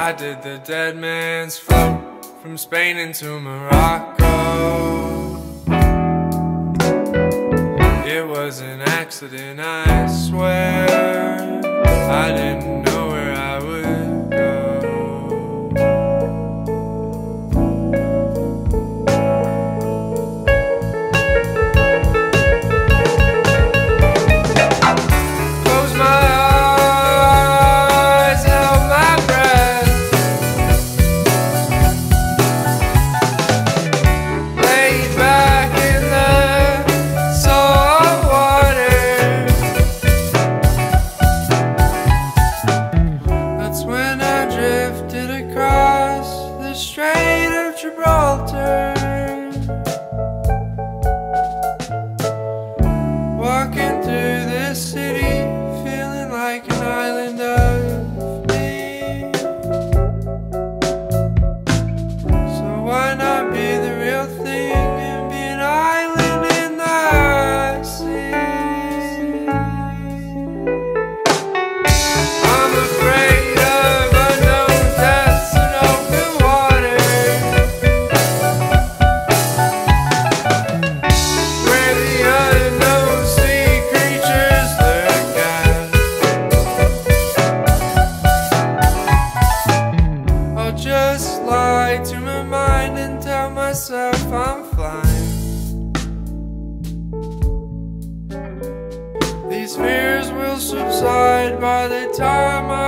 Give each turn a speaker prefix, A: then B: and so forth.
A: I did the dead man's float from Spain into Morocco. It was an accident, I swear. I didn't know where I would go. Close my eyes, held my breath, laid back in the salt water. That's when I drifted across the Strait of Gibraltar, walking through the city, feeling like an island of me. So why not be the real thing and be an island in the sea? I'm afraid of unknown depths and open water, where the unknown sea creatures lurk at. I'll just lie to my mind and tell myself I'm flying. These fears will subside by the time I